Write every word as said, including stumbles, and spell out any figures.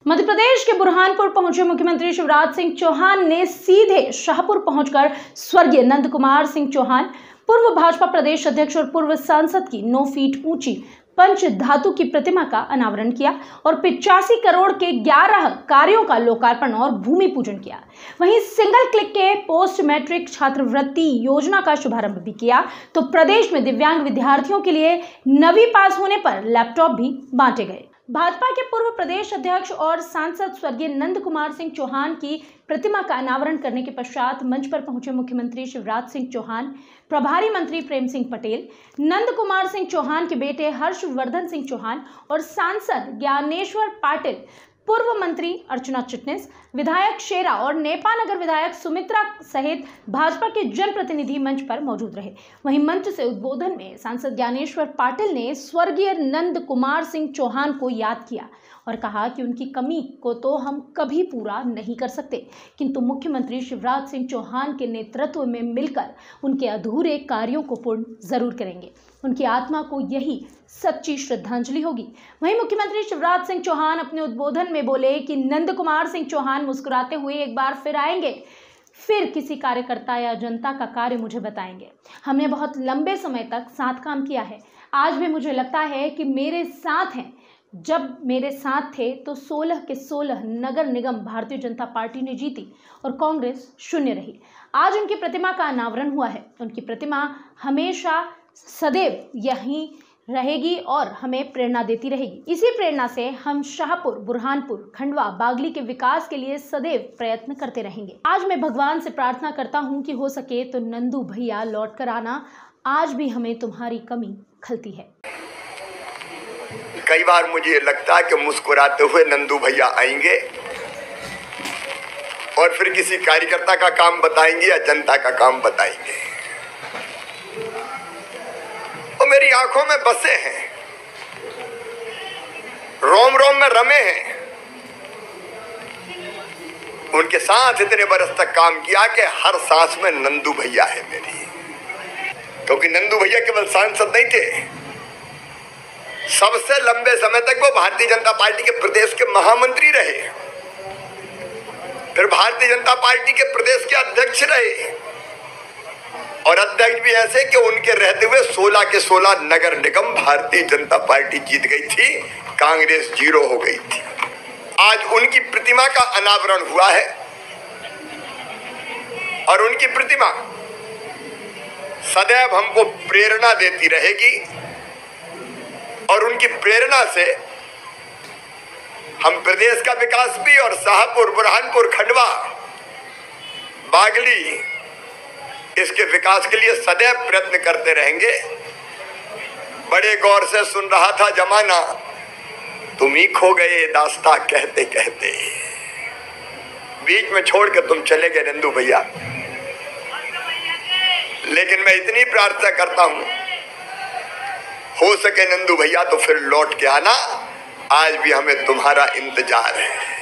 मध्य प्रदेश के बुरहानपुर पहुंचे मुख्यमंत्री शिवराज सिंह चौहान ने सीधे शाहपुर पहुंचकर स्वर्गीय नंद कुमार सिंह चौहान, पूर्व भाजपा प्रदेश अध्यक्ष और पूर्व सांसद की नौ फीट ऊंची पंच धातु की प्रतिमा का अनावरण किया और पिचासी करोड़ के ग्यारह कार्यों का लोकार्पण और भूमि पूजन किया। वहीं सिंगल क्लिक के पोस्ट मैट्रिक छात्रवृत्ति योजना का शुभारंभ भी किया तो प्रदेश में दिव्यांग विद्यार्थियों के लिए नवी पास होने पर लैपटॉप भी बांटे गए। भाजपा के पूर्व प्रदेश अध्यक्ष और सांसद स्वर्गीय नंद कुमार सिंह चौहान की प्रतिमा का अनावरण करने के पश्चात मंच पर पहुंचे मुख्यमंत्री शिवराज सिंह चौहान, प्रभारी मंत्री प्रेम सिंह पटेल, नंद कुमार सिंह चौहान के बेटे हर्षवर्धन सिंह चौहान और सांसद ज्ञानेश्वर पाटिल, पूर्व मंत्री अर्चना चिटनिस, विधायक शेरा और नेपा नगर विधायक सुमित्रा सहित भाजपा के जनप्रतिनिधि मंच पर मौजूद रहे। वहीं मंच से उद्बोधन में सांसद ज्ञानेश्वर पाटिल ने स्वर्गीय नंद कुमार सिंह चौहान को याद किया और कहा कि उनकी कमी को तो हम कभी पूरा नहीं कर सकते, किंतु मुख्यमंत्री शिवराज सिंह चौहान के नेतृत्व में मिलकर उनके अधूरे कार्यों को पूर्ण जरूर करेंगे। उनकी आत्मा को यही सच्ची श्रद्धांजलि होगी। वहीं मुख्यमंत्री शिवराज सिंह चौहान अपने उद्बोधन में बोले कि नंद कुमार सिंह चौहान मुस्कुराते हुए एक बार फिर आएंगे, फिर किसी कार्यकर्ता या जनता का कार्य मुझे बताएंगे। हमने बहुत लंबे समय तक साथ काम किया है, आज भी मुझे लगता है कि मेरे साथ हैं। जब मेरे साथ थे तो सोलह के सोलह नगर निगम भारतीय जनता पार्टी ने जीती और कांग्रेस शून्य रही। आज उनकी प्रतिमा का अनावरण हुआ है। उनकी प्रतिमा हमेशा सदैव यहीं रहेगी और हमें प्रेरणा देती रहेगी। इसी प्रेरणा से हम शाहपुर, बुरहानपुर, खंडवा, बागली के विकास के लिए सदैव प्रयत्न करते रहेंगे। आज मैं भगवान से प्रार्थना करता हूं कि हो सके तो नंदू भैया लौट कर आना, आज भी हमें तुम्हारी कमी खलती है। कई बार मुझे लगता है कि मुस्कुराते हुए नंदू भैया आएंगे और फिर किसी कार्यकर्ता का काम बताएंगे या जनता का काम बताएंगे। वो मेरी आंखों में बसे हैं, रोम रोम में रमे हैं। उनके साथ इतने बरस तक काम किया कि हर सांस में नंदू भैया है मेरी, क्योंकि नंदू भैया केवल सांसद नहीं थे, सबसे लंबे समय तक वो भारतीय जनता पार्टी के प्रदेश के महामंत्री रहे, फिर भारतीय जनता पार्टी के प्रदेश के अध्यक्ष रहे और अध्यक्ष भी ऐसे कि उनके रहते हुए सोलह के सोलह नगर निगम भारतीय जनता पार्टी जीत गई थी, कांग्रेस जीरो हो गई थी। आज उनकी प्रतिमा का अनावरण हुआ है और उनकी प्रतिमा सदैव हमको प्रेरणा देती रहेगी और उनकी प्रेरणा से हम प्रदेश का विकास भी और शाहपुर, बुरहानपुर, खंडवा, बागली इसके विकास के लिए सदैव प्रयत्न करते रहेंगे। बड़े गौर से सुन रहा था जमाना, तुम ही खो गए दास्ता कहते कहते, बीच में छोड़ के तुम चले गए नंदू भैया। लेकिन मैं इतनी प्रार्थना करता हूं, हो सके नंदू भैया तो फिर लौट के आना, आज भी हमें तुम्हारा इंतजार है।